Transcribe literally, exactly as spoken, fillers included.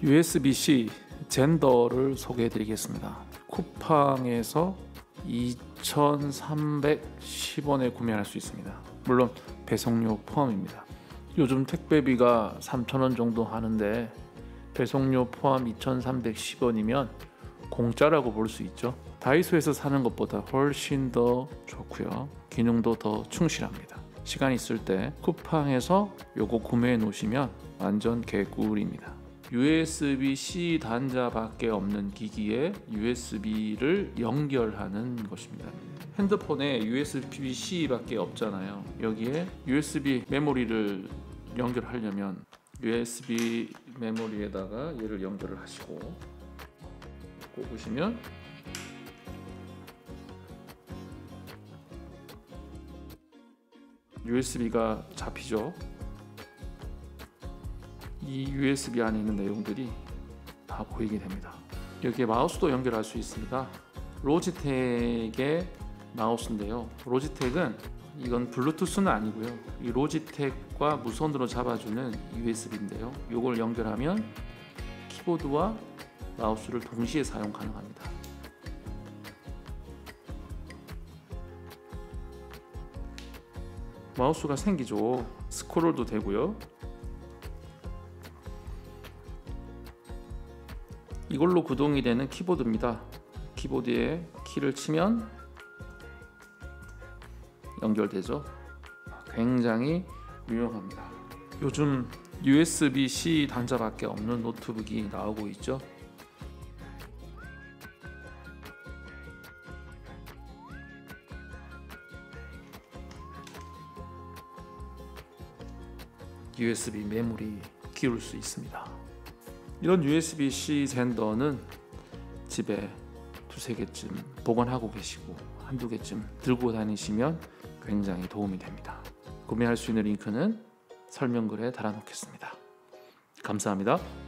유에스비-C 젠더를 소개해 드리겠습니다. 쿠팡에서 이천삼백십 원에 구매할 수 있습니다. 물론 배송료 포함입니다. 요즘 택배비가 삼천 원 정도 하는데 배송료 포함 이천삼백십 원이면 공짜라고 볼 수 있죠. 다이소에서 사는 것보다 훨씬 더 좋고요. 기능도 더 충실합니다. 시간 있을 때 쿠팡에서 요거 구매해 놓으시면 완전 개꿀입니다. 유에스비-C 단자밖에 없는 기기에 유에스비를 연결하는 것입니다. 핸드폰에 유에스비-C밖에 없잖아요. 여기에 유에스비 메모리를 연결하려면 유에스비 메모리에다가 얘를 연결을 하시고 꼽으시면 유에스비가 잡히죠. 이 유에스비 안에 있는 내용들이 다 보이게 됩니다. 여기에 마우스도 연결할 수 있습니다. 로지텍의 마우스인데요. 로지텍은 이건 블루투스는 아니고요. 이 로지텍과 무선으로 잡아주는 유에스비인데요. 이걸 연결하면 키보드와 마우스를 동시에 사용 가능합니다. 마우스가 생기죠. 스크롤도 되고요. 이걸로 구동이 되는 키보드입니다. 키보드에 키를 치면 연결되죠. 굉장히 유용합니다. 요즘 유에스비-C 단자밖에 없는 노트북이 나오고 있죠. 유에스비 메모리 끼울 수 있습니다. 이런 유에스비-C 젠더는 집에 두세 개쯤 보관하고 계시고 한두 개쯤 들고 다니시면 굉장히 도움이 됩니다. 구매할 수 있는 링크는 설명글에 달아놓겠습니다. 감사합니다.